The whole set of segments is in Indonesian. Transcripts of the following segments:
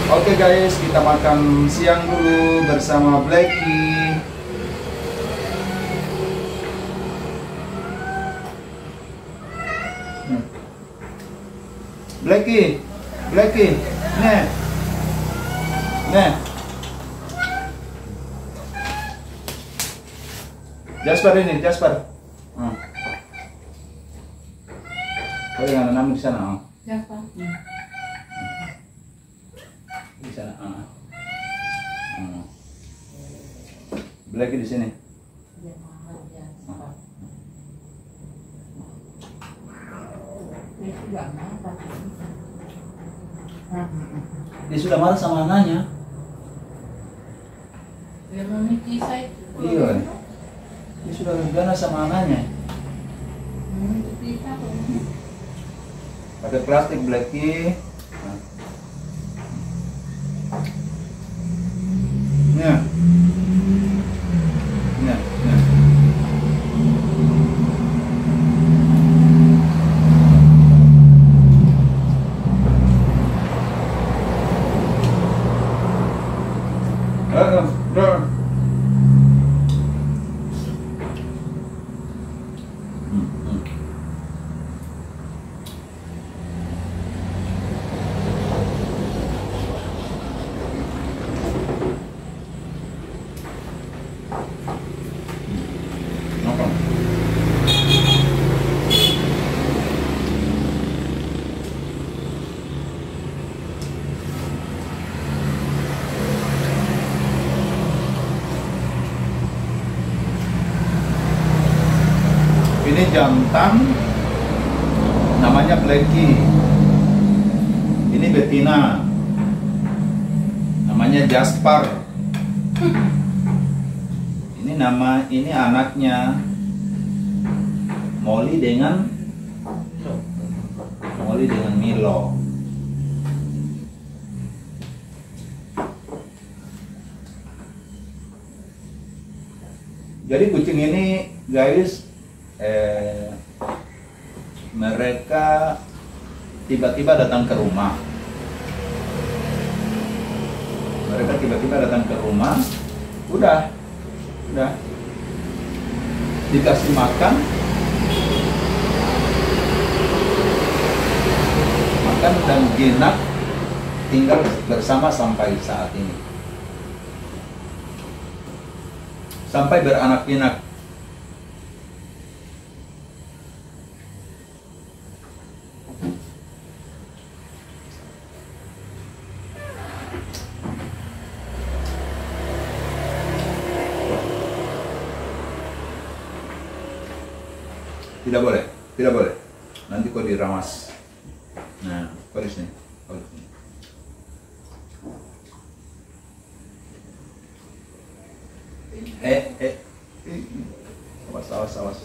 Oke guys, kita makan siang dulu bersama Blacky. Blacky, nih. Jasper ini, Jasper. Oh, yang nanam di sana. Jasper. Di sana. Blacky di sini. Dia sudah marah sama anaknya. Dia mau mikisai. Iya. Dia sudah ganas sama anaknya. Pakai plastik Blacky. Nah. Ini jantan, namanya Blacky. Ini betina, namanya Jasper. Ini anaknya Molly dengan Milo. Jadi kucing ini guys, mereka tiba-tiba datang ke rumah. Udah dikasih makan dan jinak, tinggal bersama sampai saat ini, sampai beranak pinak. Tidak boleh. Nanti kau diramas. Nah, kau di sini. Awas.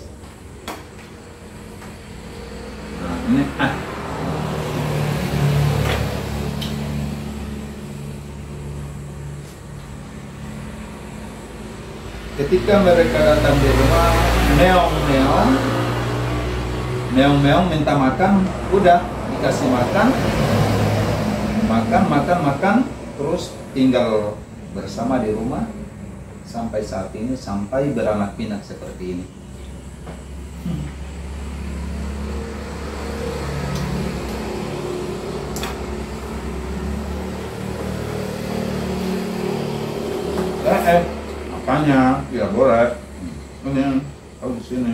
Nah, ini ketika mereka datang di rumah, meong minta makan, udah dikasih makan, terus tinggal bersama di rumah sampai saat ini, sampai beranak pinak seperti ini. Makanya tidak boleh. Ini kalau di sini.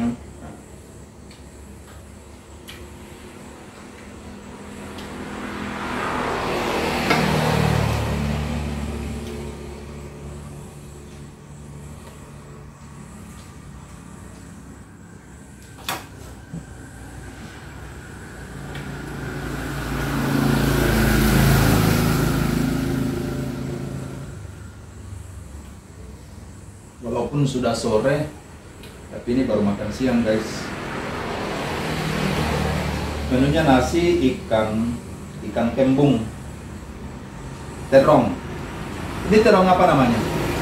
Walaupun sudah sore, tapi ini baru makan siang guys. Menunya nasi, ikan kembung, terong. Ini terong apa namanya?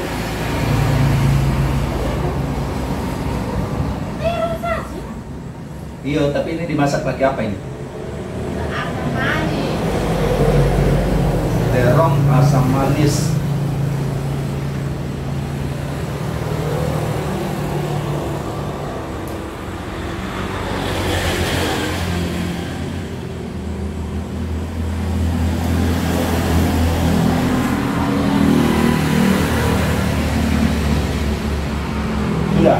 Iya, tapi ini dimasak pakai apa ini? Terong terong asam manis. Sudah.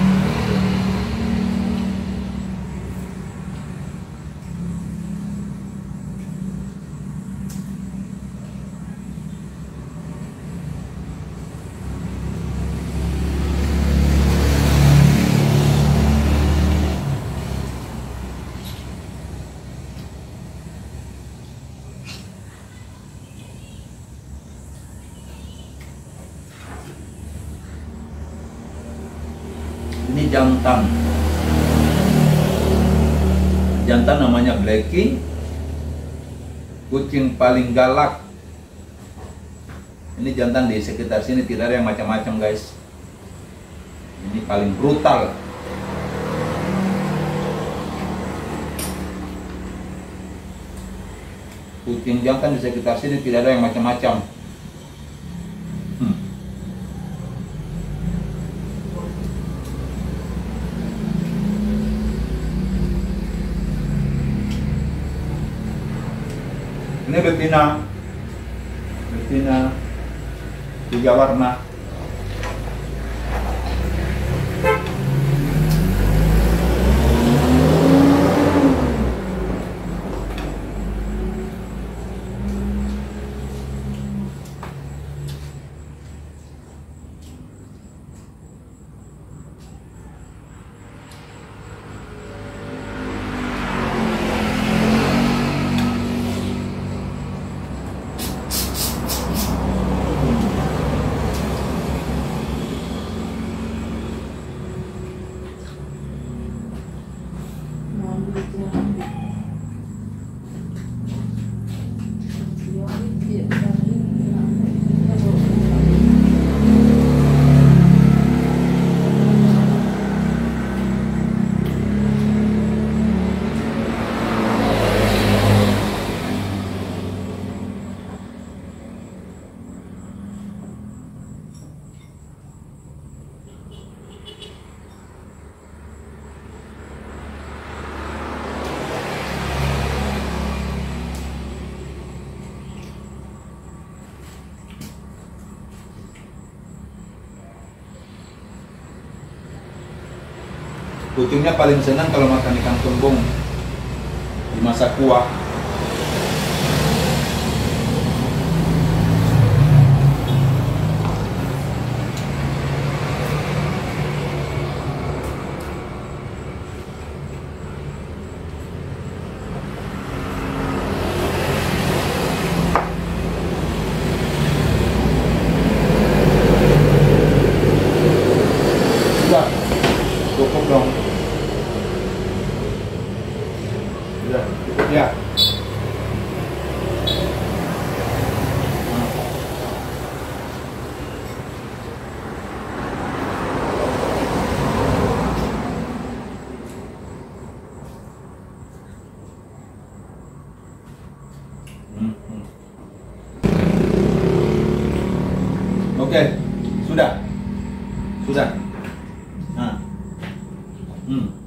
Ini jantan. Jantan namanya Blackie. Kucing paling galak. Ini jantan di sekitar sini tidak ada yang macam-macam, guys. Ini paling brutal. Kucing jantan di sekitar sini tidak ada yang macam-macam. Ini betina 3 warna. Kucingnya paling senang kalau makan ikan tumbung dimasak kuah. Sudah, cukup dong. Sudah, cukup ya. Oke, sudah. Nah.